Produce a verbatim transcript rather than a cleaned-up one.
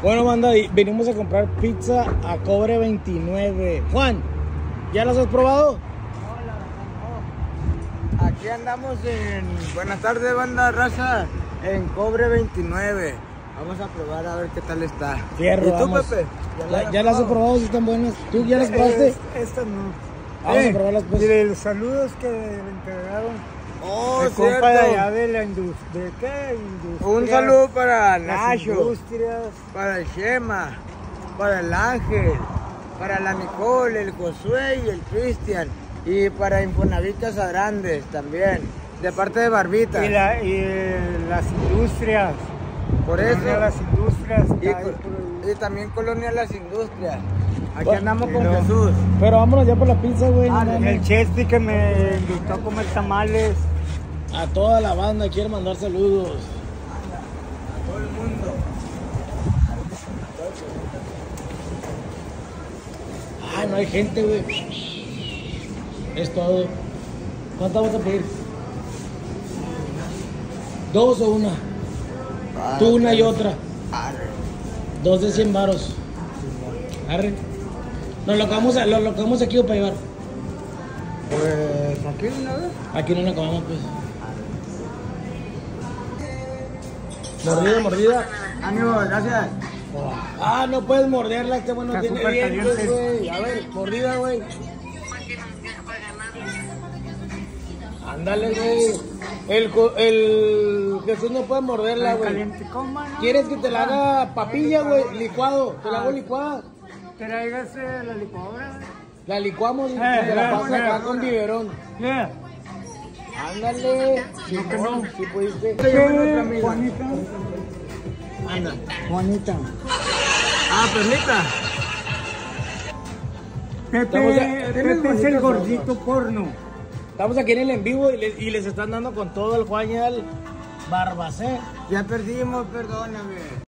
Bueno, banda, y venimos a comprar pizza a Cobre veintinueve. Juan, ¿ya las has probado? No, la verdad no. Aquí andamos en... Buenas tardes, banda raza. En Cobre veintinueve. Vamos a probar a ver qué tal está. Fierro, ¿Y tú, vamos. Pepe? Ya, ya las he probado, si están buenas. ¿Tú ya las probaste? Es- Esta no. Vamos Eh, a probarlas, pues. Y de los saludos que le entregaron Oh, el cierto. compa de allá de la industria. ¿De qué? Industria. Un saludo para Las Nacho, industrias. para el Shema, para el Ángel, para la Nicole, el Josué y el Cristian. Y para Infonavit Grandes también, de parte de Barbita. Y, la, y eh, las industrias. Por eso. Colonia Las industrias. Y, está ahí co- por ahí. y también Colonia Las Industrias. Aquí Bueno, andamos y con luego- Jesús. Pero vámonos ya por la pizza, güey. no Ah, mames. El Chesty que me invitó a comer tamales. A toda la banda quiere mandar saludos. A todo el mundo. Ah, no hay gente, güey. Es todo. ¿Cuánto vas a pedir? ¿Dos o una? Tú una y otra. Arre. Dos de cien varos. Arre. Nos lo acabamos, lo, lo acabamos aquí o para llevar. Pues aquí una vez. Aquí no lo acabamos, pues. Mordida, mordida. Ánimo, gracias. Ah, no puedes morderla, este bueno Está tiene súper dientes, caliente. güey. A ver, mordida, güey. Ándale, güey. El, jo- el Jesús no puede morderla, güey. Caliente, coma, ¿no? ¿Quieres que te la haga papilla, güey? Licuado. Te la hago licuada. Tráigase la licuadora. La licuamos y Eh, te la eh, pasas acá eh. con biberón. Yeah. Ándale. Sí, que no. sí pudiste. Eh, Juanita. Anda. Juanita. Ah, perlita. Pepe, Estamos a- Pepe es el gordito porno. Estamos aquí en el en vivo y les, y les están dando con todo el Juan y al Barbacé. Ya perdimos, perdóname.